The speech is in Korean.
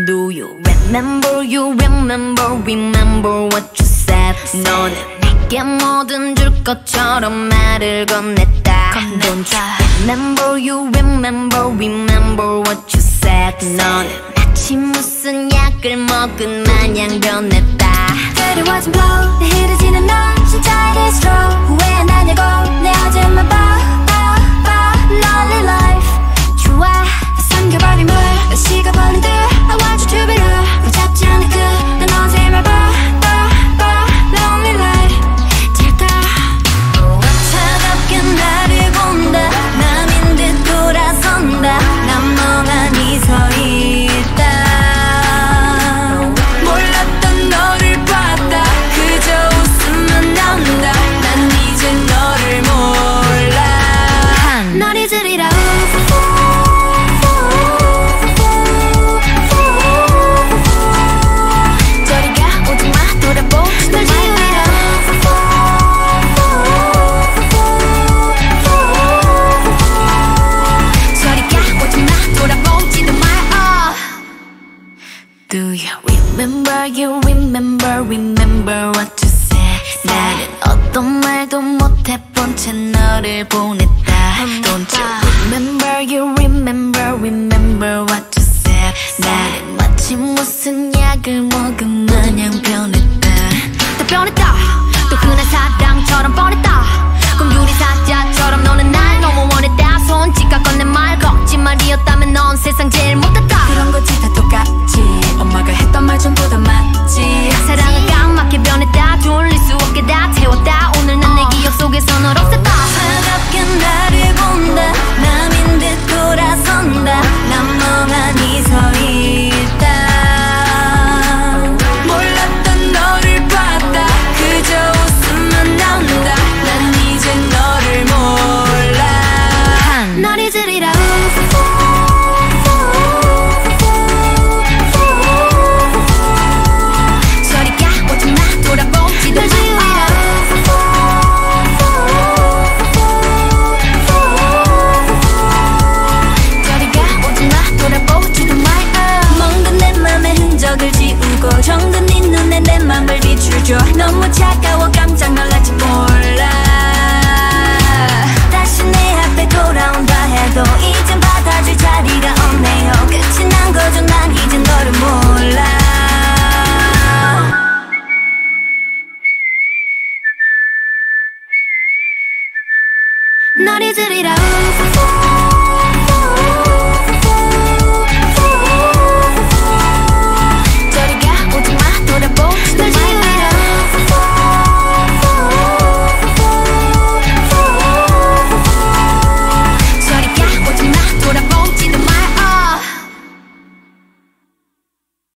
Do you remember what you said? 너는 내게 뭐든 줄 것처럼 말을 건넸다. Don't you remember what you said? 너는 마치 무슨 약을 먹은 마냥 변했다. 그리워진 blow 내 흐르지는 너 진짜 it is true. 후회 안 하냐고 내 어제만 봐 lonely life 좋아 삼켜버린 물 식어버린 듯 I want you to be real 붙잡지 않을 끝난 어제만 봐 lonely life 잘까 차갑게 나를 본다 남인 듯 돌아선다 난 멍하니 서 있다 몰랐던 너를 봤다 그저 웃음만 나온다 난 이제 너를 몰라 널 잊으리라 remember what you said. 나는 어떤 말도 못해본 채 너를 보냈다. Don't you remember what you said. 나는 마치 무슨 약을 먹은 마냥 변했다. 또 변했다. 또 흔한 사랑처럼 뻔했다. 꿈 유리사자처럼 너는 날 너무 원했다. 손짓과 건넨 말 거짓말이었다면 넌 세상 제일 못했다. 그런 거지 다 똑같지. 엄마가 했던 말 전부 다 맞지. 사랑은 까맣게 변했다. 돌릴 수 없게 다 태웠다. 오늘 난 내 기억 속에서 널 없앴다. 차갑게 나를 본다. 남인 듯 돌아선다. 난 멍하니 서 있다. 몰랐던 너를 봤다. 그저 웃음만 나온다. 난 이제 너를 몰라. 널 잊으리라. 정든 네 눈에 내 맘을 비추줘 너무 차가워 깜짝 놀랄지 몰라 다시 내 앞에 돌아온다 해도 이젠 받아줄 자리가 없네요 끝이 난 거죠 난 이젠 너를 몰라 널 잊으리라